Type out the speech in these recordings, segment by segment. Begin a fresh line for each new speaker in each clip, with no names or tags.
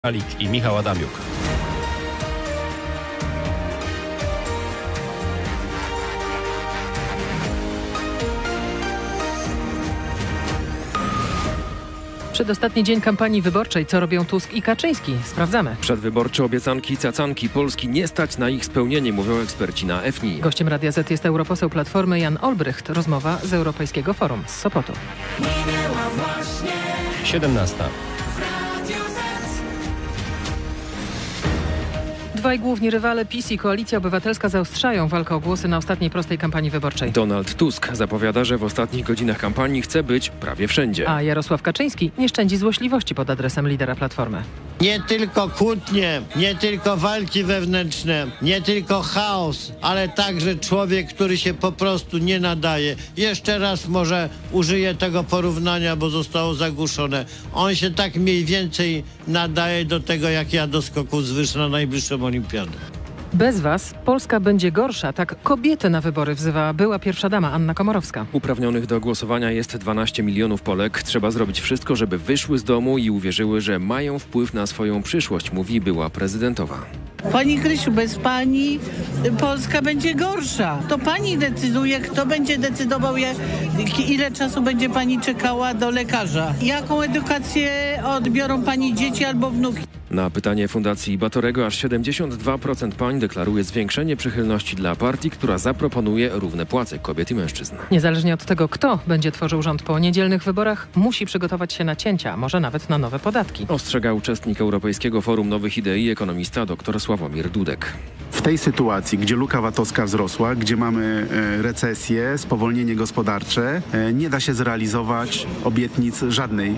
Alik i Michał Adamiuk.
Przedostatni dzień kampanii wyborczej. Co robią Tusk i Kaczyński? Sprawdzamy.
Przedwyborcze obiecanki i cacanki Polski nie stać na ich spełnienie, mówią eksperci na FNI.
Gościem Radia Z jest europoseł Platformy Jan Olbrycht. Rozmowa z Europejskiego Forum z Sopotu.
17.
Dwaj główni rywale PiS i Koalicja Obywatelska zaostrzają walkę o głosy na ostatniej prostej kampanii wyborczej.
Donald Tusk zapowiada, że w ostatnich godzinach kampanii chce być prawie wszędzie.
A Jarosław Kaczyński nie szczędzi złośliwości pod adresem lidera Platformy.
Nie tylko kłótnie, nie tylko walki wewnętrzne, nie tylko chaos, ale także człowiek, który się po prostu nie nadaje. Jeszcze raz może użyję tego porównania, bo zostało zagłuszone. On się tak mniej więcej nadaje do tego, jak ja do skoku z wyż na najbliższą olimpiadę.
Bez was Polska będzie gorsza. Tak kobiety na wybory wzywa była pierwsza dama Anna Komorowska.
Uprawnionych do głosowania jest 12 milionów Polek. Trzeba zrobić wszystko, żeby wyszły z domu i uwierzyły, że mają wpływ na swoją przyszłość, mówi była prezydentowa.
Pani Krysiu, bez pani Polska będzie gorsza. To pani decyduje, kto będzie decydował, ile czasu będzie pani czekała do lekarza. Jaką edukację odbiorą pani dzieci albo wnuki.
Na pytanie Fundacji Batorego aż 72% pań deklaruje zwiększenie przychylności dla partii, która zaproponuje równe płace kobiet i mężczyzn.
Niezależnie od tego, kto będzie tworzył rząd po niedzielnych wyborach, musi przygotować się na cięcia, może nawet na nowe podatki.
Ostrzega uczestnik Europejskiego Forum Nowych Idei, ekonomista dr Sławomir Dudek.
W tej sytuacji, gdzie luka VAT-owska wzrosła, gdzie mamy recesję, spowolnienie gospodarcze, nie da się zrealizować obietnic żadnej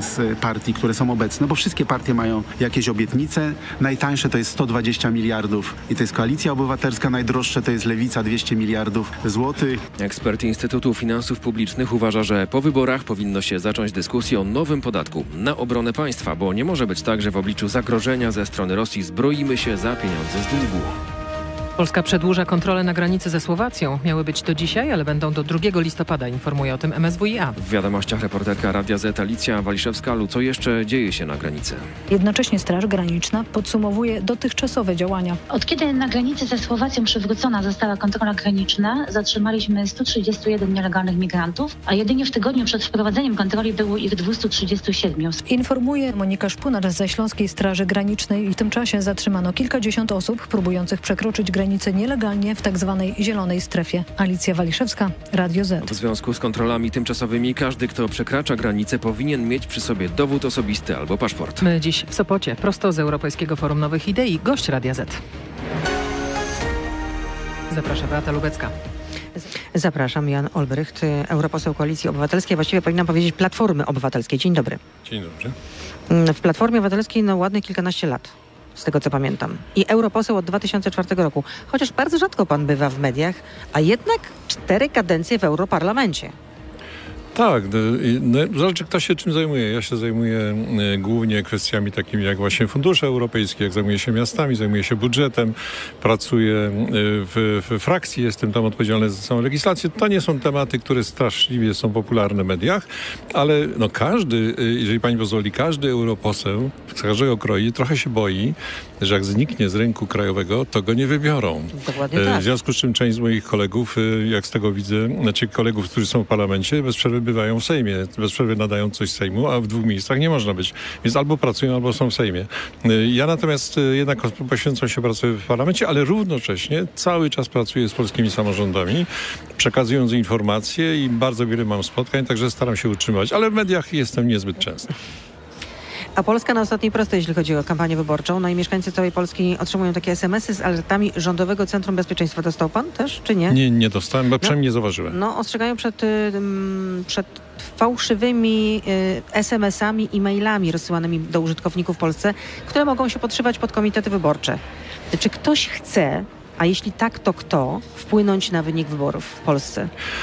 z partii, które są obecne, bo wszystkie partie mają jakieś obietnice. Najtańsze to jest 120 miliardów i to jest Koalicja Obywatelska, najdroższe to jest Lewica, 200 miliardów złotych.
Ekspert Instytutu Finansów Publicznych uważa, że po wyborach powinno się zacząć dyskusję o nowym podatku na obronę państwa, bo nie może być tak, że w obliczu zagrożenia ze strony Rosji zbroimy się za pieniądze z długu.
Polska przedłuża kontrolę na granicy ze Słowacją. Miały być do dzisiaj, ale będą do 2 listopada, informuje o tym MSWiA.
W wiadomościach reporterka Radia Z Alicja Waliszewska. Co jeszcze dzieje się na granicy?
Jednocześnie Straż Graniczna podsumowuje dotychczasowe działania.
Od kiedy na granicy ze Słowacją przywrócona została kontrola graniczna, zatrzymaliśmy 131 nielegalnych migrantów, a jedynie w tygodniu przed wprowadzeniem kontroli było ich 237.
Informuje Monika Szpunar ze Śląskiej Straży Granicznej. W tym czasie zatrzymano kilkadziesiąt osób próbujących przekroczyć granicę nielegalnie w tak zwanej zielonej strefie. Alicja Waliszewska, Radio Z.
W związku z kontrolami tymczasowymi każdy, kto przekracza granicę, powinien mieć przy sobie dowód osobisty albo paszport.
My dziś w Sopocie, prosto z Europejskiego Forum Nowych Idei, gość Radia Z. Zaprasza Beata Lubecka.
Zapraszam, Jan Olbrycht, europoseł Koalicji Obywatelskiej, właściwie powinnam powiedzieć Platformy Obywatelskiej. Dzień dobry.
Dzień dobry.
W Platformie Obywatelskiej ładnych kilkanaście lat, z tego co pamiętam. I europoseł od 2004 roku. Chociaż bardzo rzadko pan bywa w mediach, a jednak 4 kadencje w Europarlamencie.
Tak, zależy kto się czym zajmuje. Ja się zajmuję głównie kwestiami takimi jak właśnie fundusze europejskie, jak zajmuję się miastami, zajmuję się budżetem, pracuję w frakcji, jestem tam odpowiedzialny za całą legislację. To nie są tematy, które straszliwie są popularne w mediach, ale no każdy, jeżeli pani pozwoli, każdy europoseł z każdego kroju trochę się boi, że jak zniknie z rynku krajowego, to go nie wybiorą.
Dokładnie tak.
W związku z czym część z moich kolegów, jak z tego widzę, znaczy kolegów, którzy są w parlamencie, bez przerwy bywają w Sejmie. Bez przerwy nadają coś z Sejmu, a w 2 miejscach nie można być. Więc albo pracują, albo są w Sejmie. Ja natomiast jednak poświęcam się pracy w parlamencie, ale równocześnie cały czas pracuję z polskimi samorządami, przekazując informacje i bardzo wiele mam spotkań, także staram się utrzymywać, ale w mediach jestem niezbyt często.
A Polska na ostatniej prostej, jeśli chodzi o kampanię wyborczą. No i mieszkańcy całej Polski otrzymują takie SMS-y z alertami Rządowego Centrum Bezpieczeństwa. Dostał pan też, czy nie?
Nie dostałem, bo przynajmniej nie zauważyłem.
No, ostrzegają przed fałszywymi SMS-ami i mailami rozsyłanymi do użytkowników w Polsce, które mogą się podszywać pod komitety wyborcze. Czy ktoś chce, a jeśli tak, to kto, wpłynąć na wynik wyborów w Polsce?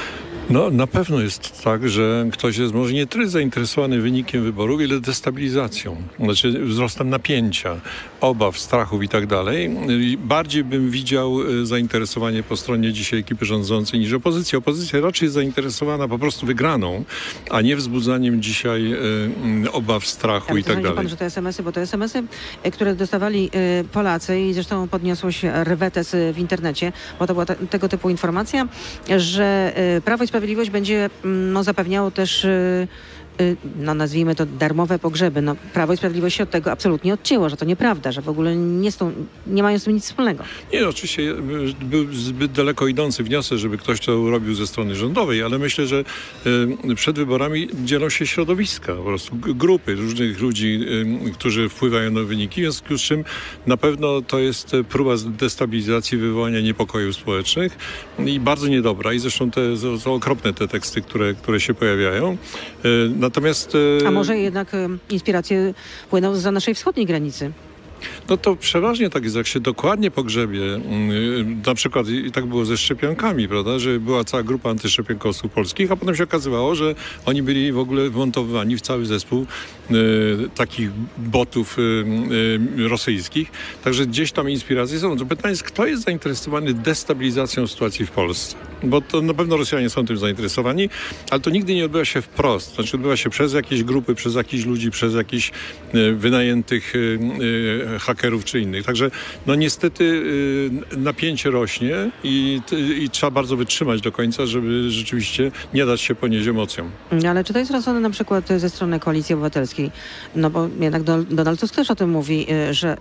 No na pewno jest tak, że ktoś jest może nie tyle zainteresowany wynikiem wyborów, ile destabilizacją, znaczy wzrostem napięcia, obaw, strachów i tak dalej. Bardziej bym widział zainteresowanie po stronie dzisiaj ekipy rządzącej niż opozycji. Opozycja raczej jest zainteresowana po prostu wygraną, a nie wzbudzaniem dzisiaj obaw, strachu i tak dalej.
Pan, że te SMS-y, bo to SMS-y, które dostawali Polacy i zresztą podniosło się rwetes w internecie, bo to była tego typu informacja, że Prawo i Sprawiedliwość będzie zapewniało też nazwijmy to darmowe pogrzeby. Prawo i Sprawiedliwość się od tego absolutnie odcięło, że to nieprawda, że w ogóle nie mają z tym nic wspólnego.
Nie, oczywiście był zbyt daleko idący wniosek, żeby ktoś to robił ze strony rządowej, ale myślę, że przed wyborami dzielą się środowiska, po prostu grupy różnych ludzi, którzy wpływają na wyniki, w związku z czym na pewno to jest próba destabilizacji, wywołania niepokojów społecznych i bardzo niedobra. I zresztą są okropne te teksty, które się pojawiają. Natomiast...
A może jednak inspiracje płyną zza naszej wschodniej granicy?
No to przeważnie tak jest, jak się dokładnie pogrzebie, na przykład i tak było ze szczepionkami, prawda, że była cała grupa antyszczepionkowców polskich, a potem się okazywało, że oni byli w ogóle wmontowani w cały zespół takich botów rosyjskich. Także gdzieś tam inspiracje są. To pytanie jest, kto jest zainteresowany destabilizacją sytuacji w Polsce? Bo to na pewno Rosjanie są tym zainteresowani, ale to nigdy nie odbywa się wprost. Znaczy odbywa się przez jakieś grupy, przez jakichś ludzi, przez jakichś wynajętych hakerów czy innych. Także no niestety napięcie rośnie i trzeba bardzo wytrzymać do końca, żeby rzeczywiście nie dać się ponieść emocjom.
Ale czy to jest rozwiązane na przykład ze strony Koalicji Obywatelskiej? No bo jednak Donald Tusk też o tym mówi, że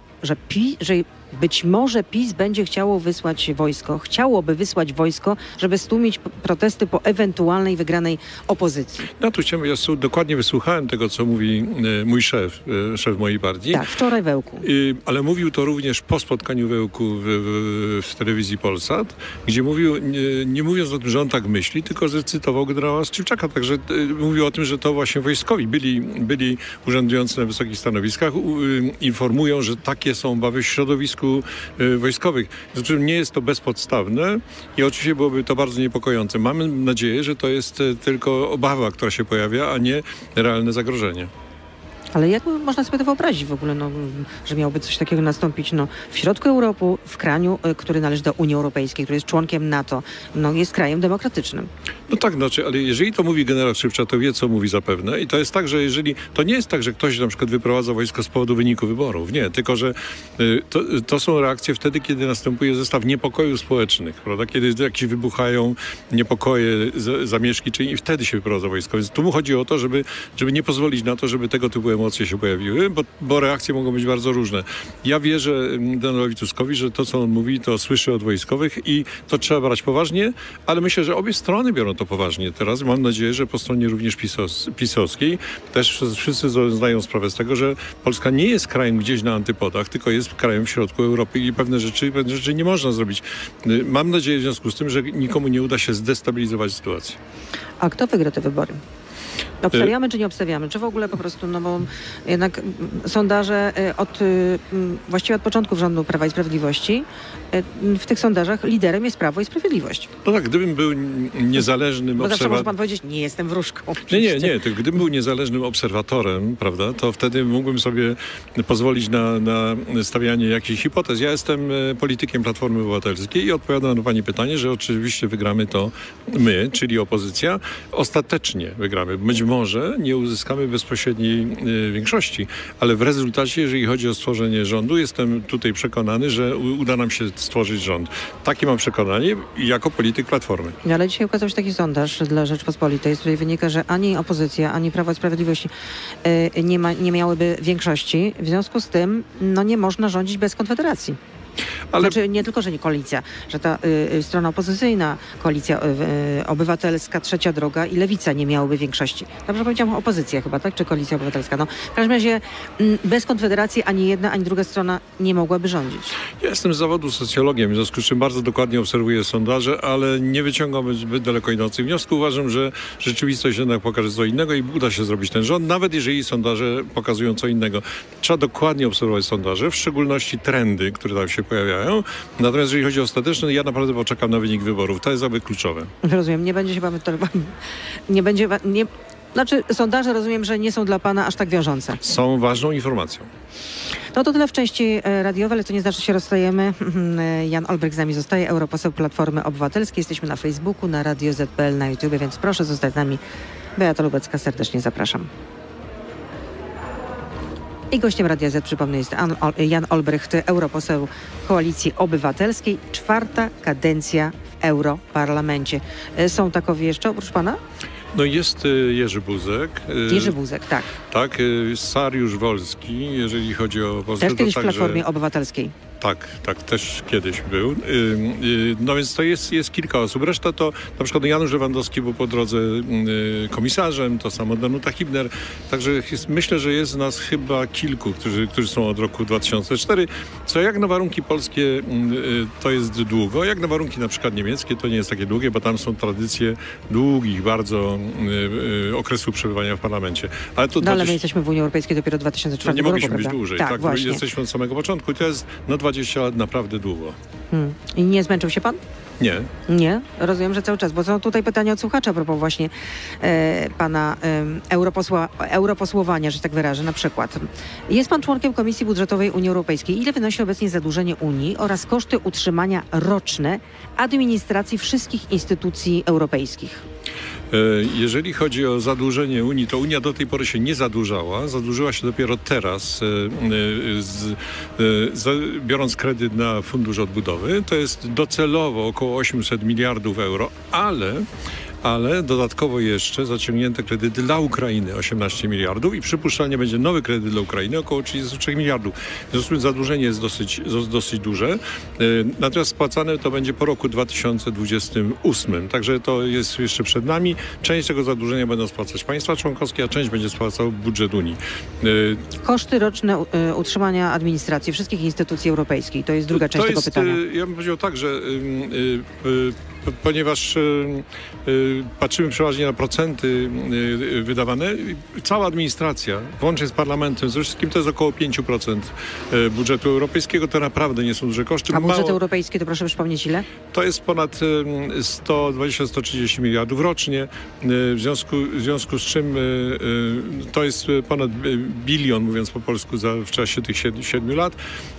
być może PiS będzie chciałoby wysłać wojsko, żeby stłumić protesty po ewentualnej wygranej opozycji.
No tu ja dokładnie wysłuchałem tego, co mówi mój szef mojej partii.
Tak, wczoraj w Ełku.
Ale mówił to również po spotkaniu w Ełku w telewizji Polsat, gdzie mówił, nie mówiąc o tym, że on tak myśli, tylko że cytował generała Szczypczaka. Także mówił o tym, że to właśnie wojskowi byli urzędujący na wysokich stanowiskach, informują, że takie są obawy w środowisku wojskowych. Znaczy nie jest to bezpodstawne i oczywiście byłoby to bardzo niepokojące. Mamy nadzieję, że to jest tylko obawa, która się pojawia, a nie realne zagrożenie.
Ale jak można sobie to wyobrazić w ogóle, że miałoby coś takiego nastąpić w środku Europy, w kraju, który należy do Unii Europejskiej, który jest członkiem NATO, jest krajem demokratycznym.
No tak, ale jeżeli to mówi generał Szczypczak, to wie, co mówi zapewne. I to jest tak, że to nie jest tak, że ktoś na przykład wyprowadza wojsko z powodu wyniku wyborów. Nie, tylko że to są reakcje wtedy, kiedy następuje zestaw niepokojów społecznych, prawda? Kiedy jakieś wybuchają niepokoje, zamieszki, i wtedy się wyprowadza wojsko. Więc tu mu chodzi o to, żeby nie pozwolić na to, żeby tego typu emocje się pojawiły, bo reakcje mogą być bardzo różne. Ja wierzę Donaldowi Tuskowi, że to, co on mówi, to słyszy od wojskowych i to trzeba brać poważnie, ale myślę, że obie strony biorą to poważnie teraz. Mam nadzieję, że po stronie również pisowskiej też wszyscy zdają sprawę z tego, że Polska nie jest krajem gdzieś na antypodach, tylko jest krajem w środku Europy i pewne rzeczy nie można zrobić. Mam nadzieję w związku z tym, że nikomu nie uda się zdestabilizować sytuacji.
A kto wygra te wybory? Obstawiamy czy nie obstawiamy? Czy w ogóle po prostu, bo jednak sondaże właściwie od początków rządu Prawa i Sprawiedliwości, w tych sondażach liderem jest Prawo i Sprawiedliwość.
No tak, gdybym był niezależnym
obserwatorem... Zawsze może pan powiedzieć, nie jestem wróżką.
Nie, to gdybym był niezależnym obserwatorem, prawda, to wtedy mógłbym sobie pozwolić na stawianie jakichś hipotez. Ja jestem politykiem Platformy Obywatelskiej i odpowiadam na pani pytanie, że oczywiście wygramy to my, czyli opozycja. Ostatecznie wygramy. Być może nie uzyskamy bezpośredniej większości, ale w rezultacie, jeżeli chodzi o stworzenie rządu, jestem tutaj przekonany, że uda nam się stworzyć rząd. Takie mam przekonanie jako polityk Platformy.
Ale dzisiaj ukazał się taki sondaż dla Rzeczpospolitej, z której wynika, że ani opozycja, ani Prawo i Sprawiedliwość nie miałyby większości. W związku z tym nie można rządzić bez Konfederacji. Ale... Znaczy nie tylko, że nie koalicja, że ta strona opozycyjna, Koalicja Obywatelska, Trzecia Droga i Lewica nie miałyby większości. Dobrze powiedziałam, opozycja chyba, tak? Czy Koalicja Obywatelska? W każdym razie bez Konfederacji ani jedna, ani druga strona nie mogłaby rządzić.
Ja jestem z zawodu socjologiem, w związku z czym bardzo dokładnie obserwuję sondaże, ale nie wyciągam zbyt daleko idących wniosków. Uważam, że rzeczywistość jednak pokaże co innego i uda się zrobić ten rząd, nawet jeżeli sondaże pokazują co innego. Trzeba dokładnie obserwować sondaże, w szczególności trendy, które tam się pojawiają. działają. Natomiast jeżeli chodzi o ostateczne, ja naprawdę poczekam na wynik wyborów. To jest aby kluczowe.
Rozumiem, nie będzie się pan... Znaczy, sondaże rozumiem, że nie są dla pana aż tak wiążące.
Są ważną informacją.
No to tyle w części radiowej, ale to nie znaczy, że się rozstajemy. Jan Olbrych z nami zostaje, europoseł Platformy Obywatelskiej. Jesteśmy na Facebooku, na Radio ZPL, na YouTube, więc proszę zostać z nami. Beata Lubecka, serdecznie zapraszam. I gościem Radia Z, przypomnę, jest Jan Olbrycht, europoseł Koalicji Obywatelskiej. 4. kadencja w Europarlamencie. Są takowi jeszcze oprócz pana?
No jest Jerzy Buzek.
Jerzy Buzek, tak.
Tak, Sariusz Wolski, jeżeli chodzi o Polskę.
Też kiedyś w
także...
Platformie Obywatelskiej.
Tak, też kiedyś był. No więc to jest kilka osób. Reszta to na przykład Janusz Lewandowski był po drodze komisarzem, to samo Danuta Hibner. Także myślę, że jest nas chyba kilku, którzy są od roku 2004. Co jak na warunki polskie to jest długo, jak na warunki na przykład niemieckie to nie jest takie długie, bo tam są tradycje długich bardzo okresu przebywania w parlamencie. Ale to
ale my jesteśmy w Unii Europejskiej dopiero 2004
nie
roku,
mogliśmy być
prawda?
dłużej.
Tak, właśnie.
Jesteśmy od samego początku i to jest 20 lat naprawdę długo.
I nie zmęczył się pan?
Nie.
Nie? Rozumiem, że cały czas, bo są tutaj pytania od słuchacza a propos właśnie pana europosłowania, że tak wyrażę. Na przykład, jest pan członkiem Komisji Budżetowej Unii Europejskiej. Ile wynosi obecnie zadłużenie Unii oraz koszty utrzymania roczne administracji wszystkich instytucji europejskich?
Jeżeli chodzi o zadłużenie Unii, to Unia do tej pory się nie zadłużała. Zadłużyła się dopiero teraz, biorąc kredyt na Fundusz Odbudowy. To jest docelowo około 800 miliardów euro, ale dodatkowo jeszcze zaciągnięte kredyty dla Ukrainy 18 miliardów i przypuszczalnie będzie nowy kredyt dla Ukrainy około 33 miliardów. W związku z tym zadłużenie jest dosyć duże. Natomiast spłacane to będzie po roku 2028. Także to jest jeszcze przed nami. Część tego zadłużenia będą spłacać państwa członkowskie, a część będzie spłacał budżet Unii.
Koszty roczne utrzymania administracji wszystkich instytucji europejskich. To jest druga część tego pytania.
Ja bym powiedział tak, że ponieważ patrzymy przeważnie na procenty wydawane, cała administracja, włącznie z parlamentem, ze wszystkim to jest około 5% budżetu europejskiego. To naprawdę nie są duże koszty.
A budżet europejski, to proszę przypomnieć ile?
To jest ponad 120-130 miliardów rocznie, w związku z czym to jest ponad bilion, mówiąc po polsku, w czasie tych 7 lat.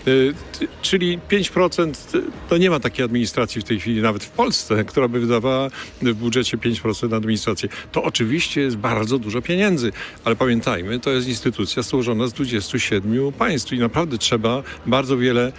Czyli 5% to nie ma takiej administracji w tej chwili, nawet w Polsce, która by wydawała w budżecie 5% na administrację. To oczywiście jest bardzo dużo pieniędzy, ale pamiętajmy, to jest instytucja złożona z 27 państw i naprawdę trzeba bardzo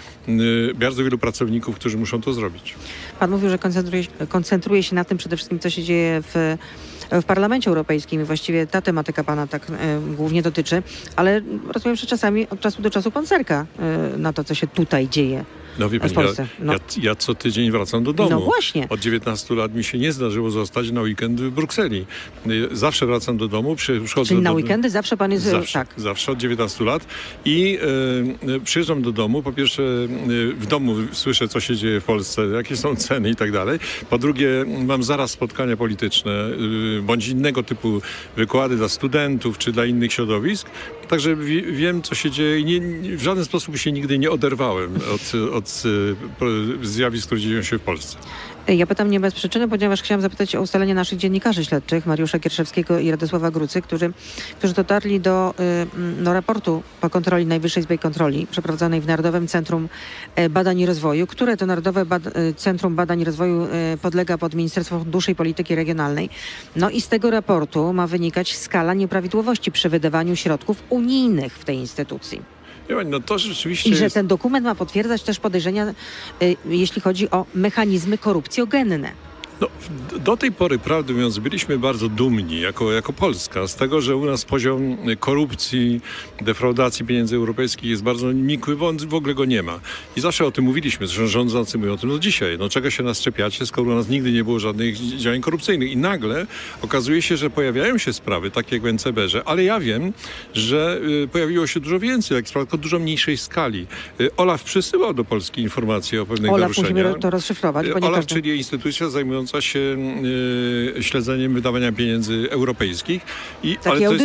wielu pracowników, którzy muszą to zrobić.
Pan mówił, że koncentruje się na tym przede wszystkim, co się dzieje w Parlamencie Europejskim i właściwie ta tematyka pana tak głównie dotyczy, ale rozumiem, że czasami od czasu do czasu pan zerka na to, co się tutaj dzieje.
No wie pani, ja co tydzień wracam do domu.
No właśnie.
Od 19 lat mi się nie zdarzyło zostać na weekend w Brukseli. Zawsze wracam do domu, przychodzę
Czyli na weekendy zawsze pan jest...
Zawsze od 19 lat i przyjeżdżam do domu. Po pierwsze w domu słyszę, co się dzieje w Polsce, jakie są ceny i tak dalej. Po drugie mam zaraz spotkania polityczne bądź innego typu wykłady dla studentów czy dla innych środowisk. Także wiem, co się dzieje i w żaden sposób się nigdy nie oderwałem od zjawisk, które dzieją się w Polsce.
Ja pytam nie bez przyczyny, ponieważ chciałam zapytać o ustalenie naszych dziennikarzy śledczych, Mariusza Kierszewskiego i Radosława Grucy, którzy dotarli do raportu po kontroli Najwyższej Izby Kontroli przeprowadzonej w Narodowym Centrum Badań i Rozwoju, które to Narodowe Centrum Badań i Rozwoju podlega pod Ministerstwo Funduszy i Polityki Regionalnej. No i z tego raportu ma wynikać skala nieprawidłowości przy wydawaniu środków unijnych w tej instytucji.
No to rzeczywiście
I że ten dokument ma potwierdzać też podejrzenia, jeśli chodzi o mechanizmy korupcjogenne.
No, do tej pory, prawdę mówiąc, byliśmy bardzo dumni jako Polska z tego, że u nas poziom korupcji, defraudacji pieniędzy europejskich jest bardzo nikły, w ogóle go nie ma. I zawsze o tym mówiliśmy, że rządzący mówią o tym, dzisiaj, czego się nas czepiacie, skoro u nas nigdy nie było żadnych działań korupcyjnych. I nagle okazuje się, że pojawiają się sprawy, takie jak w NCBR-ze, ale ja wiem, że pojawiło się dużo więcej takich spraw, tylko dużo mniejszej skali. OLAF przysyłał do Polski informacje o pewnych naruszeniach.
Musimy to rozszyfrować, bo nie
OLAF, czyli instytucja zajmująca się śledzeniem wydawania pieniędzy europejskich.
Taki audytor.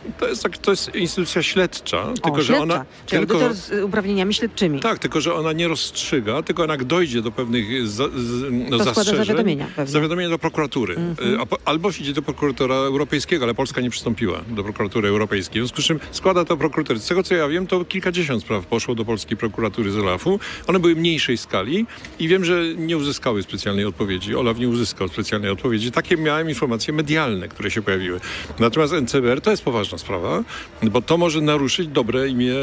To jest instytucja śledcza, tylko że
śledcza.
ona...
Czyli audytor z uprawnieniami śledczymi.
Tak, tylko że ona nie rozstrzyga, tylko jak dojdzie do pewnych zastrzeżeń, zawiadomienia do prokuratury. Albo idzie do prokuratora europejskiego, ale Polska nie przystąpiła do prokuratury europejskiej. W związku z czym składa to prokuratury. Z tego co ja wiem, to kilkadziesiąt spraw poszło do polskiej prokuratury z OLAF-u. One były mniejszej skali i wiem, że nie uzyskały specjalnej odpowiedzi. OLAF nie uzyskał specjalnej odpowiedzi. Takie miałem informacje medialne, które się pojawiły. Natomiast NCBR to jest poważna sprawa, bo to może naruszyć dobre imię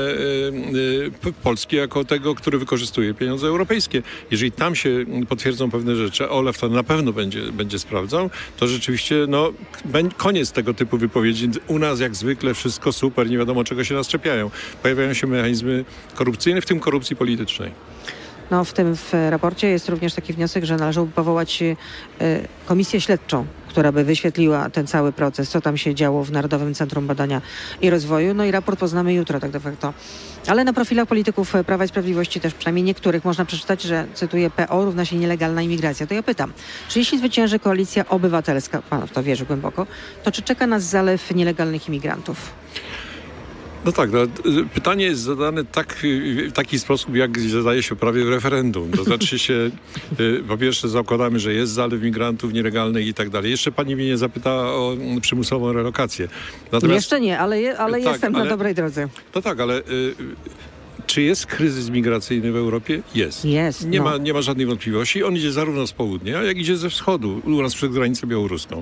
Polski jako tego, który wykorzystuje pieniądze europejskie. Jeżeli tam się potwierdzą pewne rzeczy, a OLAF to na pewno będzie sprawdzał, to rzeczywiście koniec tego typu wypowiedzi. U nas jak zwykle wszystko super, nie wiadomo czego się nas czepiają. Pojawiają się mechanizmy korupcyjne, w tym korupcji politycznej.
No, w raporcie jest również taki wniosek, że należałoby powołać komisję śledczą, która by wyświetliła ten cały proces, co tam się działo w Narodowym Centrum Badania i Rozwoju. No i raport poznamy jutro, tak de facto. Ale na profilach polityków Prawa i Sprawiedliwości też przynajmniej niektórych można przeczytać, że, cytuję, PO równa się nielegalna imigracja. To ja pytam, czy jeśli zwycięży Koalicja Obywatelska, pan w to wierzy głęboko, to czy czeka nas zalew nielegalnych imigrantów?
No tak, pytanie jest zadane w taki sposób, jak zadaje się prawie w referendum. To znaczy się, po pierwsze zakładamy, że jest zalew migrantów nielegalnych i tak dalej. Jeszcze pani mnie nie zapyta o przymusową relokację. Natomiast,
jeszcze nie, ale tak, jestem na dobrej drodze.
No tak, ale... Czy jest kryzys migracyjny w Europie? Jest. Nie ma żadnej wątpliwości. On idzie zarówno z południa, jak idzie ze wschodu, u nas przez granicę białoruską.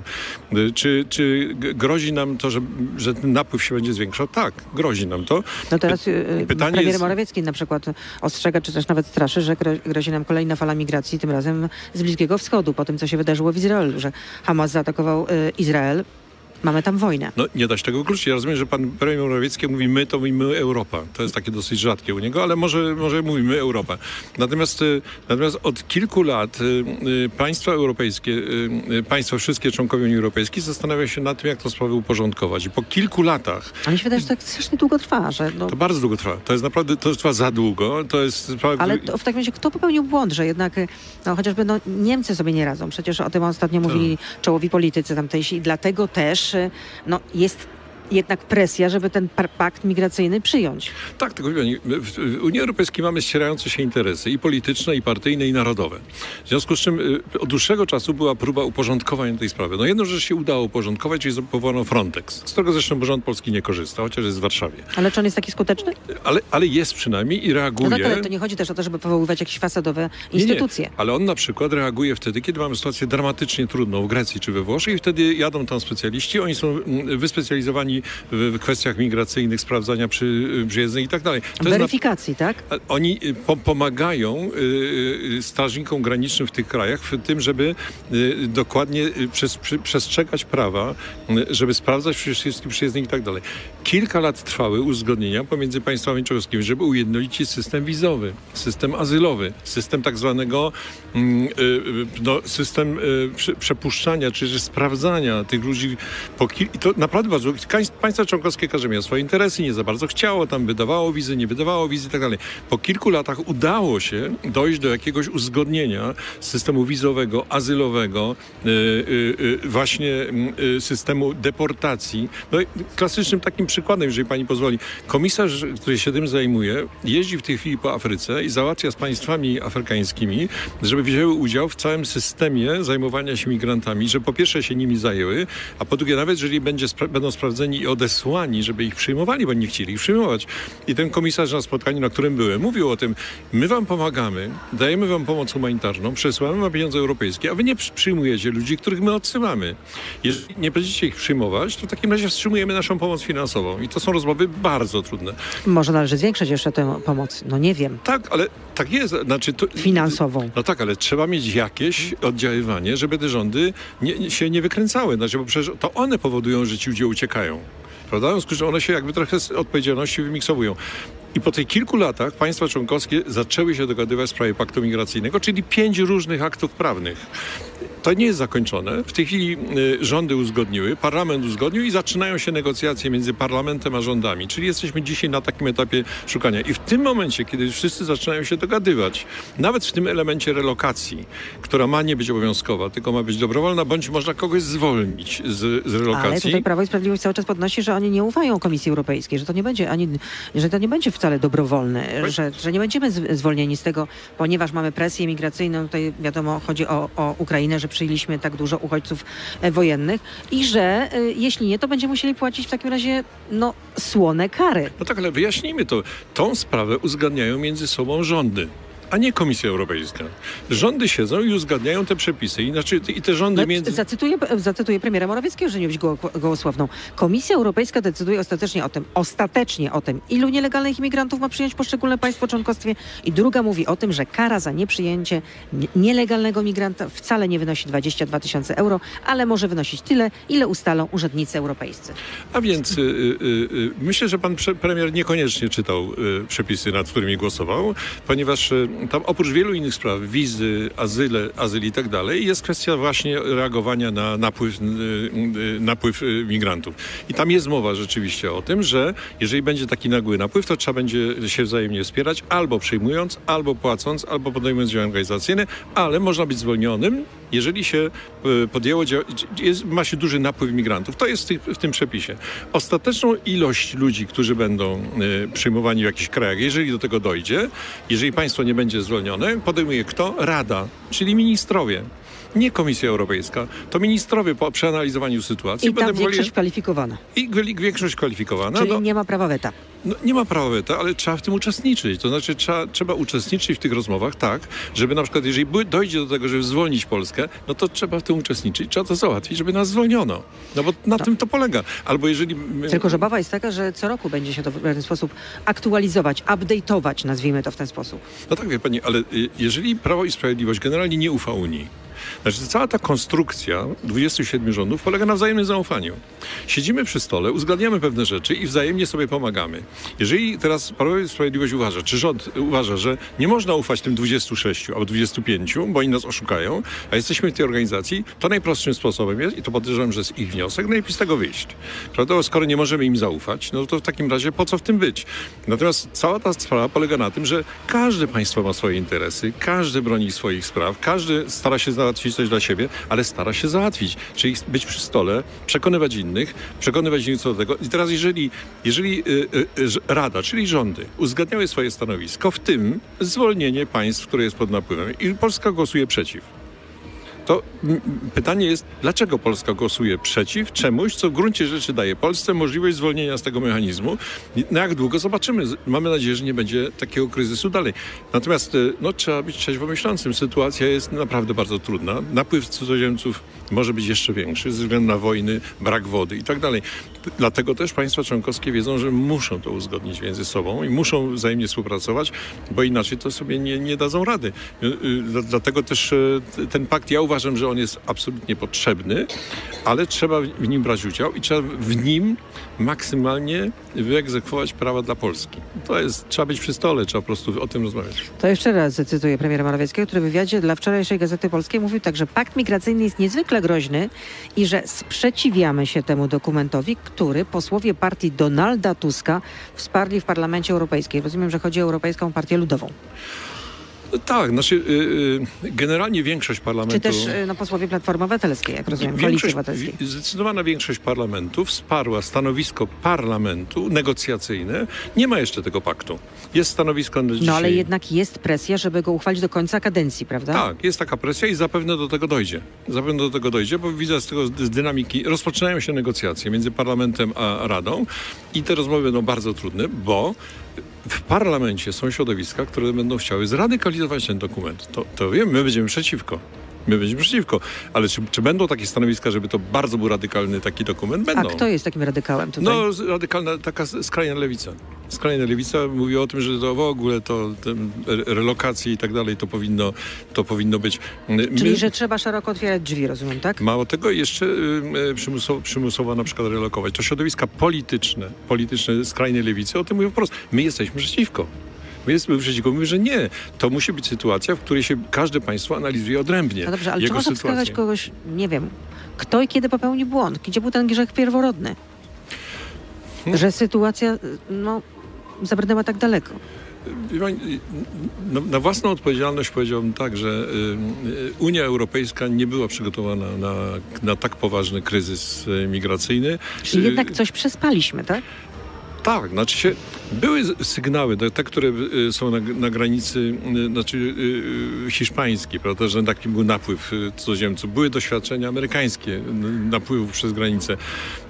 Czy grozi nam to, że ten napływ się będzie zwiększał? Tak, grozi nam to.
No teraz premier Morawiecki na przykład ostrzega, czy też nawet straszy, że grozi nam kolejna fala migracji, tym razem z Bliskiego Wschodu, po tym, co się wydarzyło w Izraelu, że Hamas zaatakował Izrael. Mamy tam wojnę. No
nie da się tego wykluczyć. Ja rozumiem, że pan premier Morawiecki mówi my, to mówimy Europa. To jest takie dosyć rzadkie u niego, ale może mówimy Europa. Natomiast od kilku lat państwa europejskie, wszystkie członkowie Unii Europejskiej zastanawiają się nad tym, jak tę sprawę uporządkować. I po kilku latach...
Ale mi się wydaje, że tak strasznie długo trwa. To
bardzo długo trwa. To jest naprawdę, to trwa za długo. To jest sprawa,
ale w takim razie kto popełnił błąd, że jednak chociażby Niemcy sobie nie radzą. Przecież o tym ostatnio mówili czołowi politycy tamtejsi i dlatego też jest jednak presja, żeby ten pakt migracyjny przyjąć.
Tak, tylko w Unii Europejskiej mamy ścierające się interesy i polityczne, i partyjne, i narodowe. W związku z czym od dłuższego czasu była próba uporządkowania tej sprawy. No jedno, że się udało uporządkować, czyli powołano Frontex, z którego zresztą rząd polski nie korzysta, chociaż jest w Warszawie.
Ale czy on jest taki skuteczny?
Ale jest przynajmniej i reaguje.
No tak, ale to nie chodzi też o to, żeby powoływać jakieś fasadowe instytucje.
Nie. Ale on na przykład reaguje wtedy, kiedy mamy sytuację dramatycznie trudną w Grecji czy we Włoszech i wtedy jadą tam specjaliści, oni są wyspecjalizowani w kwestiach migracyjnych, sprawdzania przyjezdnych i tak dalej.
Weryfikacji, tak?
Oni pomagają strażnikom granicznym w tych krajach w tym, żeby dokładnie przestrzegać prawa, żeby sprawdzać wszystkich przyjezdnych i tak dalej. Kilka lat trwały uzgodnienia pomiędzy państwami członkowskimi, żeby ujednolicić system wizowy, system azylowy, system tak zwanego system przepuszczania, czy sprawdzania tych ludzi. I to naprawdę bardzo... Państwa członkowskie każde miało swoje interesy, nie za bardzo chciało, tam wydawało wizy, nie wydawało wizy i tak dalej. Po kilku latach udało się dojść do jakiegoś uzgodnienia systemu wizowego, azylowego, właśnie systemu deportacji. No, klasycznym takim przykładem, jeżeli pani pozwoli, komisarz, który się tym zajmuje, jeździ w tej chwili po Afryce i załatwia z państwami afrykańskimi, żeby wzięły udział w całym systemie zajmowania się migrantami, że po pierwsze się nimi zajęły, a po drugie nawet, jeżeli będą sprawdzeni i odesłani, żeby ich przyjmowali, bo nie chcieli ich przyjmować. I ten komisarz na spotkaniu, na którym byłem, mówił o tym, my wam pomagamy, dajemy wam pomoc humanitarną, przesyłamy wam pieniądze europejskie, a wy nie przyjmujecie ludzi, których my odsyłamy. Jeżeli nie będziecie ich przyjmować, to w takim razie wstrzymujemy naszą pomoc finansową. I to są rozmowy bardzo trudne.
Może należy zwiększyć jeszcze tę pomoc. No nie wiem.
Tak, ale tak jest. Znaczy,
finansową.
No tak, ale trzeba mieć jakieś oddziaływanie, żeby te rządy się nie wykręcały. Znaczy, bo przecież to one powodują, że ci ludzie uciekają. Prawda? W związku z czym one się jakby trochę z odpowiedzialności wymiksowują. I po tych kilku latach państwa członkowskie zaczęły się dogadywać w sprawie paktu migracyjnego, czyli 5 różnych aktów prawnych. To nie jest zakończone. W tej chwili rządy uzgodniły, parlament uzgodnił i zaczynają się negocjacje między parlamentem a rządami. Czyli jesteśmy dzisiaj na takim etapie szukania. I w tym momencie, kiedy wszyscy zaczynają się dogadywać, nawet w tym elemencie relokacji, która ma nie być obowiązkowa, tylko ma być dobrowolna, bądź można kogoś zwolnić z relokacji.
Ale tutaj Prawo i Sprawiedliwość cały czas podnosi, że oni nie ufają Komisji Europejskiej, że to nie będzie wcale dobrowolne, że nie będziemy zwolnieni z tego, ponieważ mamy presję migracyjną. Tutaj wiadomo, chodzi o Ukrainę, że przyjęliśmy tak dużo uchodźców wojennych i że jeśli nie, to będziemy musieli płacić w takim razie słone kary.
No tak, ale wyjaśnijmy to. Tą sprawę uzgadniają między sobą rządy, a nie Komisja Europejska. Rządy siedzą i uzgadniają te przepisy. I te rządy
Zacytuję premiera Morawieckiego, że nie być gołosłowną. Komisja Europejska decyduje ostatecznie o tym, ilu nielegalnych imigrantów ma przyjąć poszczególne państwo członkowskie, i druga mówi o tym, że kara za nieprzyjęcie nielegalnego migranta wcale nie wynosi 22 000 euro, ale może wynosić tyle, ile ustalą urzędnicy europejscy.
A więc myślę, że pan premier niekoniecznie czytał przepisy, nad którymi głosował, ponieważ tam oprócz wielu innych spraw, wizy, azyl i tak dalej, jest kwestia właśnie reagowania na napływ migrantów. I tam jest mowa rzeczywiście o tym, że jeżeli będzie taki nagły napływ, to trzeba będzie się wzajemnie wspierać, albo przyjmując, albo płacąc, albo podejmując działania organizacyjne, ale można być zwolnionym, jeżeli się podjęło ma się duży napływ migrantów. To jest w tym przepisie. Ostateczną ilość ludzi, którzy będą przyjmowani w jakichś krajach, jeżeli do tego dojdzie, jeżeli państwo nie będzie zwolnione, podejmuje kto? Rada, czyli ministrowie. Nie Komisja Europejska, to ministrowie po przeanalizowaniu sytuacji.
I tam większość kwalifikowana.
I większość kwalifikowana.
Czyli nie ma prawa weta.
Nie ma prawa weta, ale trzeba w tym uczestniczyć. To znaczy trzeba uczestniczyć w tych rozmowach tak, żeby na przykład jeżeli dojdzie do tego, żeby zwolnić Polskę, no to trzeba w tym uczestniczyć, trzeba to załatwić, żeby nas zwolniono. No bo na tym to polega. Albo jeżeli...
Tylko, że obawa jest taka, że co roku będzie się to w pewien sposób aktualizować, update'ować, nazwijmy to w ten sposób.
No tak, wie pani, ale jeżeli Prawo i Sprawiedliwość generalnie nie ufa Unii, znaczy cała ta konstrukcja 27 rządów polega na wzajemnym zaufaniu. Siedzimy przy stole, uzgadniamy pewne rzeczy i wzajemnie sobie pomagamy. Jeżeli teraz Prawo i Sprawiedliwość uważa, czy rząd uważa, że nie można ufać tym 26 albo 25, bo oni nas oszukają, a jesteśmy w tej organizacji, to najprostszym sposobem jest, i to podejrzewam, że jest ich wniosek, najlepiej z tego wyjść. Prawda? Skoro nie możemy im zaufać, no to w takim razie po co w tym być? Natomiast cała ta sprawa polega na tym, że każde państwo ma swoje interesy, każdy broni swoich spraw, każdy stara się załatwić coś dla siebie, ale stara się załatwić. Czyli być przy stole, przekonywać innych co do tego. I teraz jeżeli Rada, czyli rządy, uzgadniały swoje stanowisko, w tym zwolnienie państw, które jest pod napływem, i Polska głosuje przeciw, to pytanie jest, dlaczego Polska głosuje przeciw czemuś, co w gruncie rzeczy daje Polsce możliwość zwolnienia z tego mechanizmu. No jak długo? Zobaczymy. Mamy nadzieję, że nie będzie takiego kryzysu dalej. Natomiast trzeba być trzeźwo myślącym. Sytuacja jest naprawdę bardzo trudna. Napływ cudzoziemców może być jeszcze większy ze względu na wojny, brak wody i tak dalej. Dlatego też państwa członkowskie wiedzą, że muszą to uzgodnić między sobą i muszą wzajemnie współpracować, bo inaczej to sobie nie dadzą rady. Dlatego też ten pakt, ja uważam, że on jest absolutnie potrzebny, ale trzeba w nim brać udział i trzeba w nim maksymalnie wyegzekwować prawa dla Polski. Trzeba być przy stole, trzeba po prostu o tym rozmawiać.
To jeszcze raz zacytuję premiera Morawieckiego, który w wywiadzie dla wczorajszej Gazety Polskiej mówił tak, że pakt migracyjny jest niezwykle groźny i że sprzeciwiamy się temu dokumentowi, który posłowie partii Donalda Tuska wsparli w Parlamencie Europejskim. Rozumiem, że chodzi o Europejską Partię Ludową.
Tak, znaczy generalnie większość parlamentu...
Czy też posłowie Platformy Obywatelskiej, jak rozumiem, Koalicji Obywatelskiej.
Zdecydowana większość parlamentu wsparła stanowisko parlamentu negocjacyjne. Nie ma jeszcze tego paktu. Jest stanowisko dzisiaj...
No ale jednak jest presja, żeby go uchwalić do końca kadencji, prawda?
Tak, jest taka presja i zapewne do tego dojdzie. Bo widzę z dynamiki, rozpoczynają się negocjacje między parlamentem a Radą i te rozmowy będą bardzo trudne, bo w parlamencie są środowiska, które będą chciały zradykalizować ten dokument. To wiem, my będziemy przeciwko. Ale czy będą takie stanowiska, żeby to bardzo był radykalny taki dokument? Będą.
A kto jest takim radykałem tutaj?
No, radykalna, taka skrajna lewica. Skrajna lewica mówi o tym, że to w ogóle relokacje i tak dalej to powinno być.
Czyli, że trzeba szeroko otwierać drzwi, rozumiem, tak?
Mało tego, jeszcze przymusowo na przykład relokować. To środowiska polityczne skrajnej lewicy o tym mówią wprost. My jesteśmy przeciwko. My jesteśmy przeciwko, mówimy, że nie. To musi być sytuacja, w której się każde państwo analizuje odrębnie.
No dobrze, ale
jego
czy można
sytuację.
wskazać kogoś, nie wiem, kto i kiedy popełnił błąd? Gdzie był ten grzech pierworodny? Że sytuacja, zabrnęła tak daleko.
Na własną odpowiedzialność powiedziałbym tak, że Unia Europejska nie była przygotowana na tak poważny kryzys migracyjny.
Czyli jednak coś przespaliśmy, tak?
Tak, były sygnały, te, które są na granicy, hiszpańskiej, prawda, że taki był napływ cudzoziemców. Były doświadczenia amerykańskie napływów przez granicę.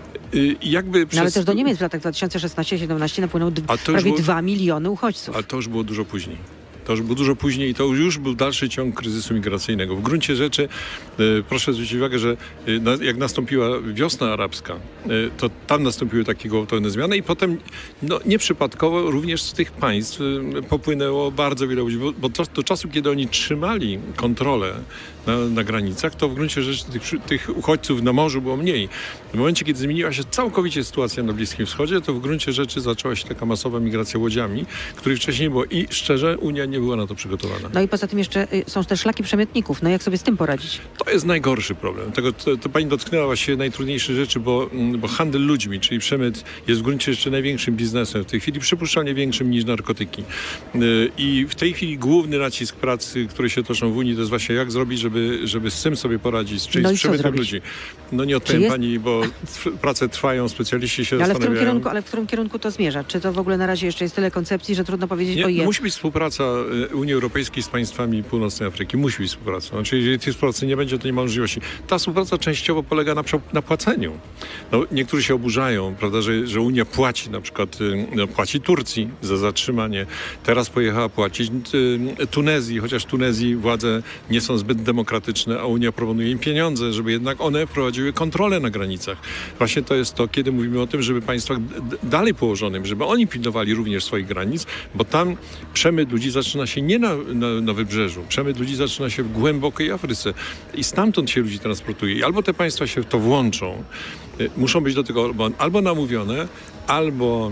Ale też do Niemiec w latach 2016-2017 napłynął prawie 2 miliony uchodźców.
Ale to już było dużo później. I to już był dalszy ciąg kryzysu migracyjnego. W gruncie rzeczy proszę zwrócić uwagę, że jak nastąpiła wiosna arabska, to tam nastąpiły takie gwałtowne zmiany i potem nieprzypadkowo również z tych państw popłynęło bardzo wiele ludzi, bo do czasu, kiedy oni trzymali kontrolę na granicach, to w gruncie rzeczy tych uchodźców na morzu było mniej. W momencie, kiedy zmieniła się całkowicie sytuacja na Bliskim Wschodzie, to w gruncie rzeczy zaczęła się taka masowa migracja łodziami, której wcześniej nie było. I szczerze, Unia nie była na to przygotowana.
No i poza tym jeszcze są te szlaki przemytników. No jak sobie z tym poradzić?
To jest najgorszy problem. To pani dotknęła właśnie najtrudniejszych rzeczy, bo handel ludźmi, czyli przemyt, jest w gruncie rzeczy największym biznesem w tej chwili, przypuszczalnie większym niż narkotyki. I w tej chwili główny nacisk pracy, które się toczą w Unii, to jest właśnie jak zrobić, żeby z tym sobie poradzić, czyli z przemytem ludzi. Nie odpowiem pani, bo prace trwają, specjaliści się zastanawiają.
Ale w którym kierunku to zmierza? Czy to w ogóle na razie jeszcze jest tyle koncepcji, że trudno powiedzieć
Musi być współpraca Unii Europejskiej z państwami Północnej Afryki. Musi być współpraca. Jeżeli tej współpracy nie będzie, to nie ma możliwości. Ta współpraca częściowo polega na płaceniu. Niektórzy się oburzają, prawda, że Unia płaci, na przykład płaci Turcji za zatrzymanie. Teraz pojechała płacić Tunezji, chociaż w Tunezji władze nie są zbyt demokratyczne, a Unia proponuje im pieniądze, żeby jednak one prowadziły kontrolę na granicach. Właśnie to jest to, kiedy mówimy o tym, żeby państwach dalej położonym, żeby oni pilnowali również swoich granic, bo tam przemyt ludzi zaczyna się nie na wybrzeżu. Przemyt ludzi zaczyna się w głębokiej Afryce i stamtąd się ludzi transportuje. I albo te państwa się w to włączą, muszą być do tego albo namówione, albo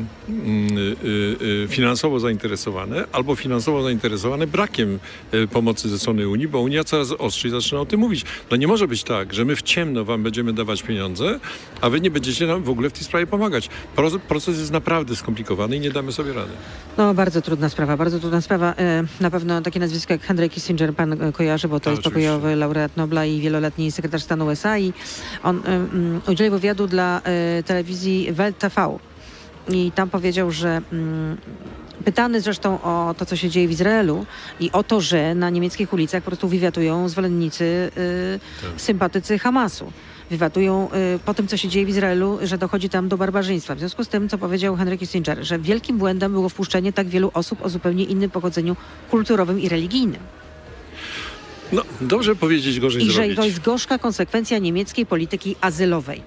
finansowo zainteresowane brakiem pomocy ze strony Unii, bo Unia coraz ostrzej zaczyna o tym mówić. Nie może być tak, że my w ciemno wam będziemy dawać pieniądze, a wy nie będziecie nam w ogóle w tej sprawie pomagać. Proces jest naprawdę skomplikowany i nie damy sobie rady.
Bardzo trudna sprawa. Na pewno takie nazwisko jak Henry Kissinger pan kojarzy, bo to jest pokojowy laureat Nobla i wieloletni sekretarz stanu USA i on udzielił wywiadu dla telewizji Welt TV. I tam powiedział, że pytany zresztą o to, co się dzieje w Izraelu i o to, że na niemieckich ulicach po prostu wywiatują zwolennicy, sympatycy Hamasu. Wywiatują po tym, co się dzieje w Izraelu, że dochodzi tam do barbarzyństwa. W związku z tym, co powiedział Henry Kissinger, że wielkim błędem było wpuszczenie tak wielu osób o zupełnie innym pochodzeniu kulturowym i religijnym.
Dobrze powiedzieć, gorzej zrobić.
I że to jest gorzka konsekwencja niemieckiej polityki azylowej.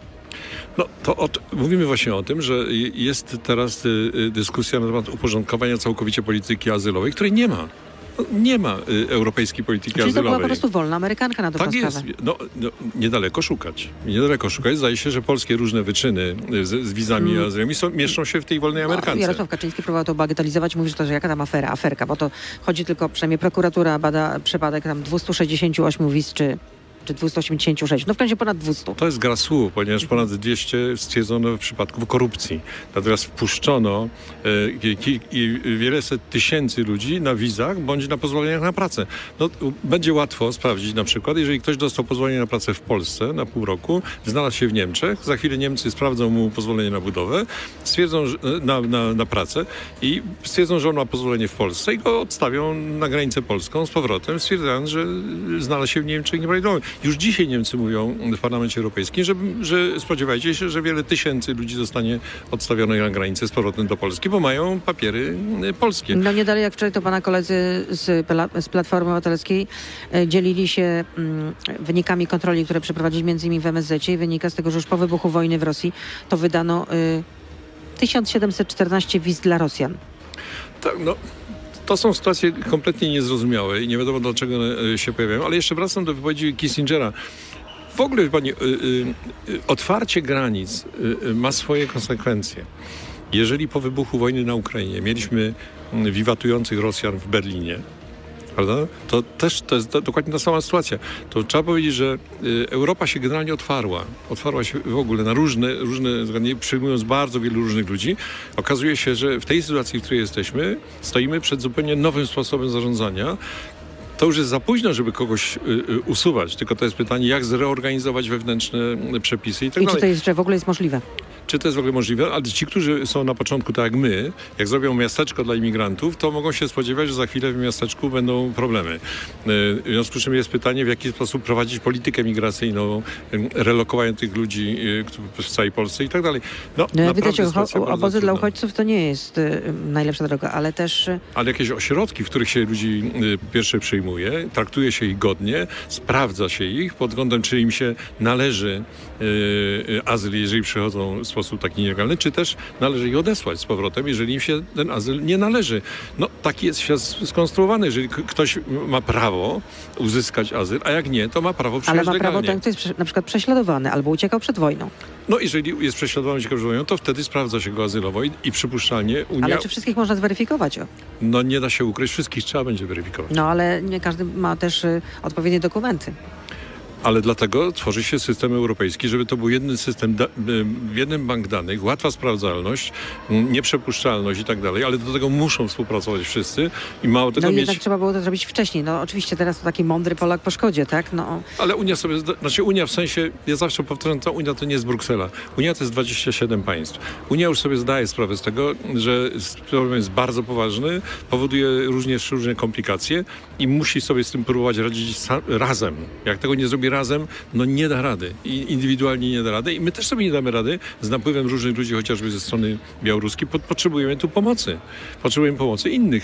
Mówimy właśnie o tym, że jest teraz dyskusja na temat uporządkowania całkowicie polityki azylowej, której nie ma. Nie ma europejskiej polityki azylowej.
Czyli to była po prostu wolna Amerykanka na dobrą sprawę.
Tak jest. Niedaleko szukać. Zdaje się, że polskie różne wyczyny z wizami azylowymi mieszczą się w tej wolnej Amerykance.
Jarosław Kaczyński próbował to bagatelizować. Mówi, że to, że jaka tam aferka, bo to chodzi tylko, przynajmniej prokuratura bada przypadek tam 268 wiz, czy 286. W końcu ponad 200.
To jest gra słów, ponieważ ponad 200 stwierdzono w przypadku korupcji. Natomiast wpuszczono wieleset tysięcy ludzi na wizach bądź na pozwoleniach na pracę. Będzie łatwo sprawdzić na przykład, jeżeli ktoś dostał pozwolenie na pracę w Polsce na pół roku, znalazł się w Niemczech, za chwilę Niemcy sprawdzą mu pozwolenie na budowę, stwierdzą na pracę i stwierdzą, że on ma pozwolenie w Polsce i go odstawią na granicę polską z powrotem, stwierdzając, że znalazł się w Niemczech nieprawidłowo. Już dzisiaj Niemcy mówią w Parlamencie Europejskim, że spodziewajcie się, że wiele tysięcy ludzi zostanie odstawionych na granicę z powrotem do Polski, bo mają papiery polskie.
Nie dalej jak wczoraj to pana koledzy z Platformy Obywatelskiej dzielili się wynikami kontroli, które przeprowadzili między innymi w MSZ-cie i wynika z tego, że już po wybuchu wojny w Rosji to wydano 1714 wiz dla Rosjan.
Tak, to są sytuacje kompletnie niezrozumiałe i nie wiadomo, dlaczego one się pojawiają. Ale jeszcze wracam do wypowiedzi Kissingera. W ogóle, pani, otwarcie granic ma swoje konsekwencje. Jeżeli po wybuchu wojny na Ukrainie mieliśmy wiwatujących Rosjan w Berlinie, prawda? To jest dokładnie ta sama sytuacja. To trzeba powiedzieć, że Europa się generalnie otwarła się w ogóle na różne zagadnienia, przyjmując bardzo wielu różnych ludzi. Okazuje się, że w tej sytuacji, w której jesteśmy, stoimy przed zupełnie nowym sposobem zarządzania. To już jest za późno, żeby kogoś usuwać, tylko to jest pytanie, jak zreorganizować wewnętrzne przepisy i tak dalej.
I czy to jeszcze w ogóle jest możliwe?
Czy to jest w ogóle możliwe? Ale ci, którzy są na początku, tak jak my, jak zrobią miasteczko dla imigrantów, to mogą się spodziewać, że za chwilę w miasteczku będą problemy. W związku z czym jest pytanie, w jaki sposób prowadzić politykę migracyjną, relokowanie tych ludzi w całej Polsce i tak dalej.
Widać, obozy dla uchodźców to nie jest najlepsza droga, ale też...
Ale jakieś ośrodki, w których się ludzi pierwsze przyjmuje, traktuje się ich godnie, sprawdza się ich pod względem, czy im się należy azyl, jeżeli przychodzą w sposób taki nielegalny, czy też należy ich odesłać z powrotem, jeżeli im się ten azyl nie należy. Taki jest świat skonstruowany. Jeżeli ktoś ma prawo uzyskać azyl, a jak nie, to ma prawo przyjechać legalnie.
Ale ma prawo ten, kto jest na przykład prześladowany albo uciekał przed wojną.
Jeżeli jest prześladowany, uciekał przed wojną, to wtedy sprawdza się go azylowo i przypuszczalnie Unia...
Ale czy wszystkich można zweryfikować?
Nie da się ukryć. Wszystkich trzeba będzie weryfikować.
Ale nie każdy ma też odpowiednie dokumenty.
Ale dlatego tworzy się system europejski, żeby to był jeden system, jeden bank danych, łatwa sprawdzalność, nieprzepuszczalność i tak dalej, ale do tego muszą współpracować wszyscy i mało tego
jednak trzeba było to zrobić wcześniej. Oczywiście teraz to taki mądry Polak po szkodzie, tak?
Ale Unia w sensie, ja zawsze powtarzam, ta Unia to nie jest Bruksela. Unia to jest 27 państw. Unia już sobie zdaje sprawę z tego, że problem jest bardzo poważny, powoduje również różne komplikacje i musi sobie z tym próbować radzić razem. Jak tego nie zrobi razem, nie da rady. I indywidualnie nie da rady. I my też sobie nie damy rady z napływem różnych ludzi, chociażby ze strony białoruskiej. Potrzebujemy tu pomocy. Potrzebujemy pomocy innych.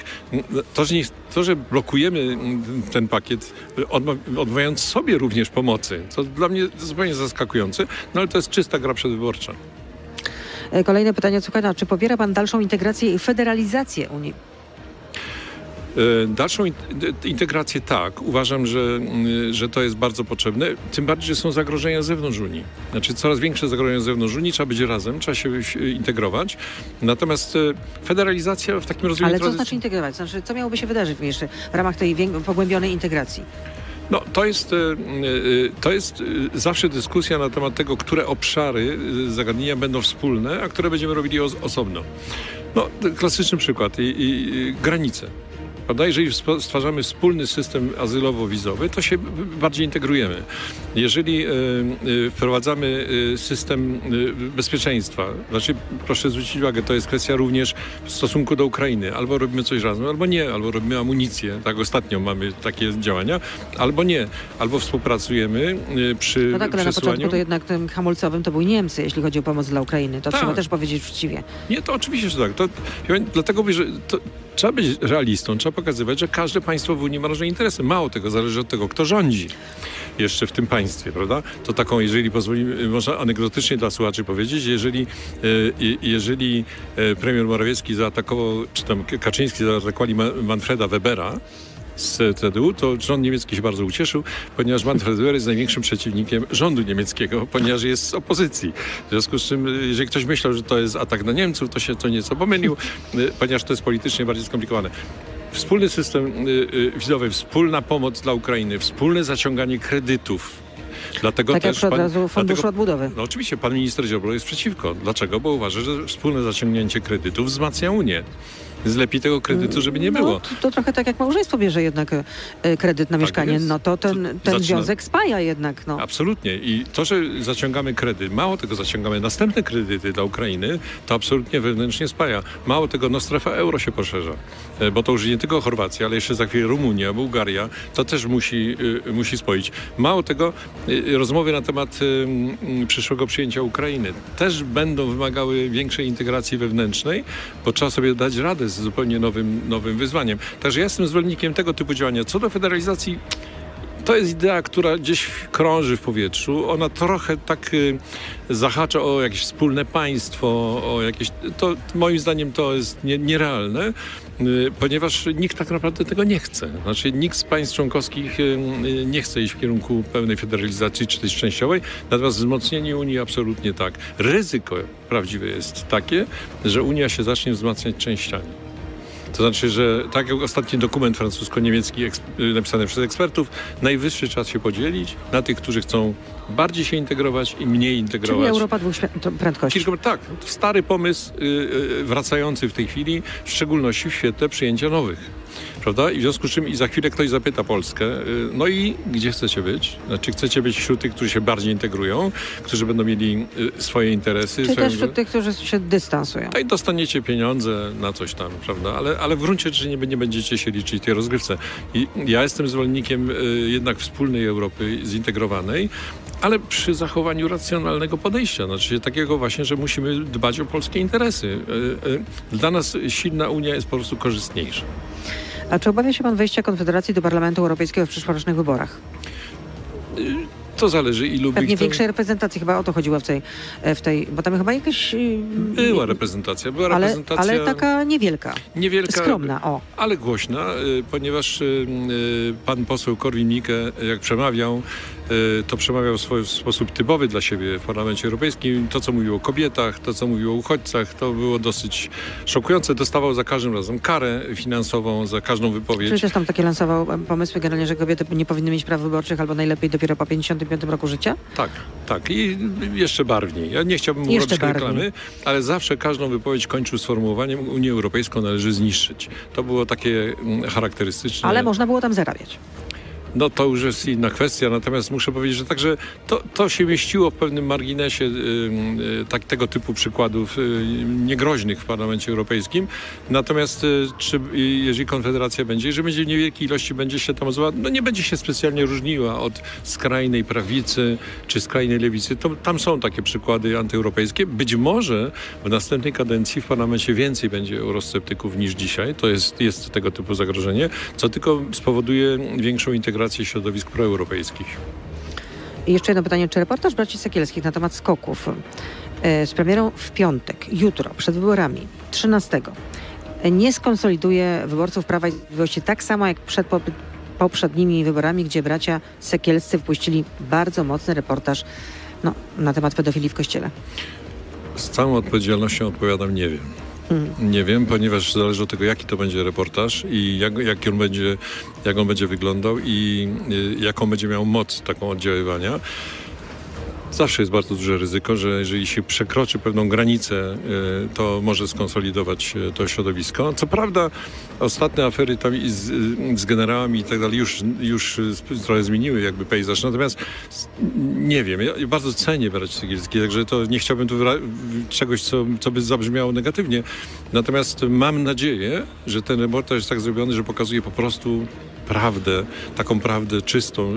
To, że blokujemy ten pakiet, odmawiając sobie również pomocy, to dla mnie zupełnie zaskakujące, ale to jest czysta gra przedwyborcza.
Kolejne pytanie od słuchacza. Czy popiera pan dalszą integrację i federalizację Unii?
Dalszą integrację tak. Uważam, że to jest bardzo potrzebne. Tym bardziej, że są zagrożenia z zewnątrz Unii. Znaczy coraz większe zagrożenia z zewnątrz Unii. Trzeba być razem, trzeba się integrować. Natomiast federalizacja w takim rozumieniu...
Ale co znaczy integrować? Znaczy, co miałoby się wydarzyć jeszcze w ramach tej pogłębionej integracji?
To jest zawsze dyskusja na temat tego, które obszary zagadnienia będą wspólne, a które będziemy robili osobno. Klasyczny przykład. Granice. Prawda? Jeżeli stwarzamy wspólny system azylowo-wizowy, to się bardziej integrujemy. Jeżeli wprowadzamy system bezpieczeństwa, proszę zwrócić uwagę, to jest kwestia również w stosunku do Ukrainy. Albo robimy coś razem, albo nie. Albo robimy amunicję. Tak ostatnio mamy takie działania. Albo nie. Albo współpracujemy przy
ale
przesyłaniu.
Na początku to jednak tym hamulcowym to były Niemcy, jeśli chodzi o pomoc dla Ukrainy. To trzeba też powiedzieć uczciwie.
Nie, to oczywiście, że tak. Dlatego mówię, że trzeba być realistą, trzeba pokazywać, że każde państwo w Unii ma różne interesy. Mało tego, zależy od tego, kto rządzi jeszcze w tym państwie, prawda? To taką, jeżeli pozwolimy, można anegdotycznie dla słuchaczy powiedzieć, jeżeli premier Morawiecki zaatakował, czy tam Kaczyński zaatakowali Manfreda Webera z CDU, to rząd niemiecki się bardzo ucieszył, ponieważ Manfred Weber jest największym przeciwnikiem rządu niemieckiego, ponieważ jest z opozycji. W związku z czym, jeżeli ktoś myślał, że to jest atak na Niemców, to się to nieco pomylił, ponieważ to jest politycznie bardziej skomplikowane. Wspólny system wizowy, wspólna pomoc dla Ukrainy, wspólne zaciąganie kredytów. Dlatego
tak
też
jak od razu Funduszu Odbudowy.
Oczywiście pan minister Ziobro jest przeciwko. Dlaczego? Bo uważa, że wspólne zaciągnięcie kredytów wzmacnia Unię. Jest lepiej tego kredytu, żeby nie było.
To trochę tak jak małżeństwo bierze jednak kredyt na mieszkanie, to ten związek spaja jednak.
Absolutnie. I to, że zaciągamy kredyt, mało tego, zaciągamy następne kredyty dla Ukrainy, to absolutnie wewnętrznie spaja. Mało tego, strefa euro się poszerza. Bo to już nie tylko Chorwacja, ale jeszcze za chwilę Rumunia, Bułgaria, to też musi spoić. Mało tego, rozmowy na temat przyszłego przyjęcia Ukrainy też będą wymagały większej integracji wewnętrznej, bo trzeba sobie dać radę z zupełnie nowym wyzwaniem. Także ja jestem zwolennikiem tego typu działania. Co do federalizacji, to jest idea, która gdzieś krąży w powietrzu. Ona trochę tak zahacza o jakieś wspólne państwo, to moim zdaniem to jest nierealne, ponieważ nikt tak naprawdę tego nie chce. Znaczy nikt z państw członkowskich nie chce iść w kierunku pełnej federalizacji czy też częściowej, natomiast wzmocnienie Unii absolutnie tak. Ryzyko prawdziwe jest takie, że Unia się zacznie wzmacniać częściami. To znaczy, że tak jak ostatni dokument francusko-niemiecki napisany przez ekspertów, najwyższy czas się podzielić na tych, którzy chcą bardziej się integrować i mniej integrować.
Czyli Europa dwóch prędkości.
Tak, stary pomysł wracający w tej chwili, w szczególności w świetle przyjęcia nowych. Prawda? I w związku z czym i za chwilę ktoś zapyta Polskę, no i gdzie chcecie być? Znaczy chcecie być wśród tych, którzy się bardziej integrują, którzy będą mieli swoje interesy.
Czy też wśród tych, którzy się dystansują.
I dostaniecie pieniądze na coś tam, prawda? Ale w gruncie rzeczy nie będziecie się liczyć tej rozgrywce. I ja jestem zwolennikiem jednak wspólnej Europy zintegrowanej, ale przy zachowaniu racjonalnego podejścia. Znaczy takiego właśnie, że musimy dbać o polskie interesy. Dla nas silna Unia jest po prostu korzystniejsza.
A czy obawia się pan wejścia Konfederacji do Parlamentu Europejskiego w przyszłorocznych wyborach?
To zależy, ilu
pewnie większej reprezentacji, chyba o to chodziło w tej, bo tam chyba jakaś...
Była reprezentacja.
Ale taka niewielka. Skromna,
ale głośna, ponieważ pan poseł Korwin-Mikke, jak przemawiał, to przemawiał w sposób typowy dla siebie w Parlamencie Europejskim. To, co mówił o kobietach, to, co mówił o uchodźcach, to było dosyć szokujące. Dostawał za każdym razem karę finansową, za każdą wypowiedź.
Czyli też tam takie lansował pomysły generalnie, że kobiety nie powinny mieć praw wyborczych albo najlepiej dopiero po 55 roku życia?
Tak. I jeszcze barwniej. Ja nie chciałbym robić reklamy, ale zawsze każdą wypowiedź kończył sformułowaniem: Unię Europejską należy zniszczyć. To było takie charakterystyczne.
Ale można było tam zarabiać.
No to już jest inna kwestia, natomiast muszę powiedzieć, że także to się mieściło w pewnym marginesie tego typu przykładów niegroźnych w Parlamencie Europejskim. Natomiast jeżeli Konfederacja będzie, jeżeli będzie w niewielkiej ilości, będzie się tam odzywać, no nie będzie się specjalnie różniła od skrajnej prawicy czy skrajnej lewicy. Tam są takie przykłady antyeuropejskie. Być może w następnej kadencji w Parlamencie więcej będzie eurosceptyków niż dzisiaj. To jest tego typu zagrożenie, co tylko spowoduje większą integrację środowisk proeuropejskich.
I jeszcze jedno pytanie. Czy reportaż braci Sekielskich na temat skoków z premierą w piątek, jutro, przed wyborami, 13, nie skonsoliduje wyborców Prawa i Sprawiedliwości tak samo jak przed poprzednimi wyborami, gdzie bracia Sekielscy wpuścili bardzo mocny reportaż na temat pedofilii w Kościele?
Z całą odpowiedzialnością odpowiadam, nie wiem. Nie wiem, ponieważ zależy od tego, jaki to będzie reportaż i jak on będzie wyglądał i jaką będzie miał moc taką oddziaływania. Zawsze jest bardzo duże ryzyko, że jeżeli się przekroczy pewną granicę, to może skonsolidować to środowisko. Co prawda ostatnie afery tam z generałami i tak dalej już trochę zmieniły jakby pejzaż. Natomiast nie wiem, ja bardzo cenię braci Sekielskich, także to nie chciałbym tu czegoś, co by zabrzmiało negatywnie. Natomiast mam nadzieję, że ten reportaż jest tak zrobiony, że pokazuje po prostu prawdę, taką prawdę czystą,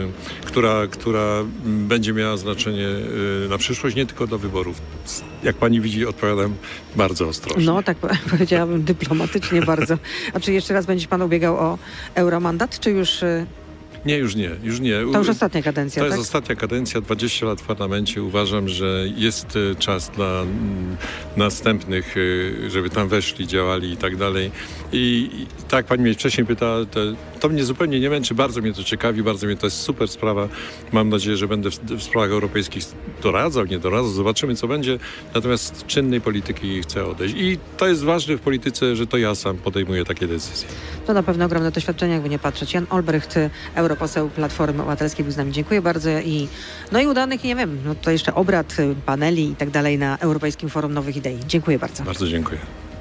która będzie miała znaczenie na przyszłość, nie tylko dla wyborów. Jak pani widzi, odpowiadam bardzo ostrożnie.
No, tak powiedziałabym dyplomatycznie bardzo. A czy jeszcze raz będzie pan ubiegał o euromandat, czy już...
Nie, już nie.
To już ostatnia kadencja,
To jest ostatnia kadencja, 20 lat w parlamencie. Uważam, że jest czas dla następnych, żeby tam weszli, działali i tak dalej. I tak jak pani mnie wcześniej pytała, to mnie zupełnie nie męczy, bardzo mnie to ciekawi, to jest super sprawa. Mam nadzieję, że będę w sprawach europejskich doradzał, nie doradzał, zobaczymy co będzie. Natomiast z czynnej polityki chcę odejść. I to jest ważne w polityce, że to ja sam podejmuję takie decyzje.
To na pewno ogromne doświadczenie, jakby nie patrzeć. Jan Olbrycht, europoseł Platformy Obywatelskiej, był z nami. Dziękuję bardzo i udanych, nie wiem, to jeszcze obrad, paneli i tak dalej na Europejskim Forum Nowych Idei. Dziękuję bardzo.
Bardzo dziękuję.